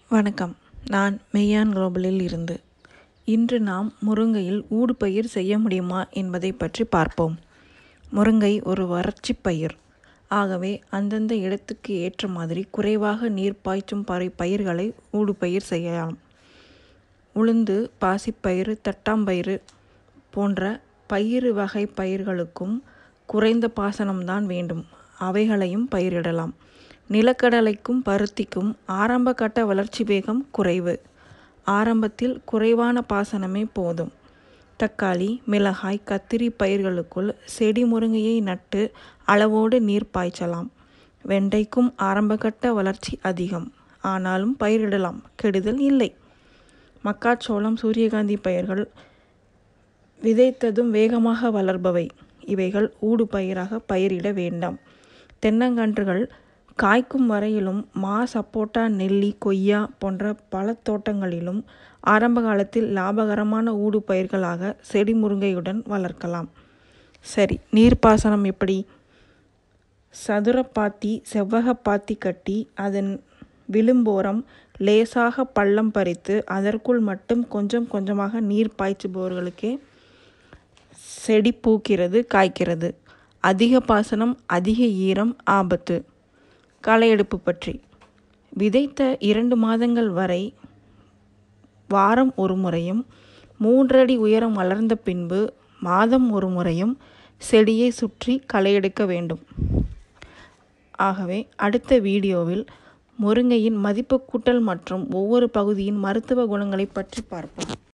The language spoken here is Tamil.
வணக்கம். நான் மெய்யான் குளோபலில் இருந்து. இன்று நாம் முருங்கையில் ஊடுபயிர் செய்ய முடியுமா என்பதை பற்றி பார்ப்போம். முருங்கை ஒரு வறட்சி பயிர். ஆகவே அந்தந்த இடத்துக்கு ஏற்ற மாதிரி குறைவாக நீர் பாய்ச்சும் பயிர்களை ஊடுபயிர் செய்யலாம். உளுந்து, பாசிப்பயிறு, தட்டாம்பயிறு போன்ற பயிறு வகை பயிர்களுக்கும் குறைந்த பாசனம்தான் வேண்டும். அவைகளையும் பயிரிடலாம். நிலக்கடலைக்கும் பருத்திக்கும் ஆரம்ப கட்ட வளர்ச்சி வேகம் குறைவு. ஆரம்பத்தில் குறைவான பாசனமே போதும். தக்காளி, மிளகாய், கத்திரி பயிர்களுக்குள் செடி முருங்கையை நட்டு அளவோடு நீர் பாய்ச்சலாம். வெண்டைக்கும் ஆரம்பகட்ட வளர்ச்சி அதிகம். ஆனாலும் பயிரிடலாம், கெடுதல் இல்லை. மக்காச்சோளம், சூரியகாந்தி பயிர்கள் விதைத்ததும் வேகமாக வளர்பவை. இவைகள் ஊடு பயிராக பயிரிட வேண்டாம். தென்னங்கன்றுகள் காய்க்கும் வரையிலும் சப்போட்டா, நெல்லி, கொய்யா போன்ற பல தோட்டங்களிலும் ஆரம்ப காலத்தில் லாபகரமான ஊடு பயிர்களாக செடி முருங்கையுடன் வளர்க்கலாம். சரி, நீர்ப்பாசனம் எப்படி? சதுரப்பாத்தி, செவ்வகப்பாத்தி கட்டி அதன் விளிம்போரம் லேசாக பள்ளம் பறித்து அதற்குள் மட்டும் கொஞ்சம் கொஞ்சமாக நீர் பாய்ச்சுபவர்களுக்கே செடி பூக்கிறது, காய்க்கிறது. அதிக பாசனம், அதிக ஈரம் ஆபத்து. களை எடுப்பு பற்றி: விதைத்த 2 மாதங்கள் வரை வாரம் ஒரு முறையும் 3 அடி உயரம் வளர்ந்த பின்பு மாதம் ஒரு முறையும் செடியை சுற்றி களை எடுக்க வேண்டும். ஆகவே அடுத்த வீடியோவில் முருங்கையின் மதிப்பு கூட்டல் மற்றும் ஒவ்வொரு பகுதியின் மருத்துவ குணங்களை பற்றி பார்ப்போம்.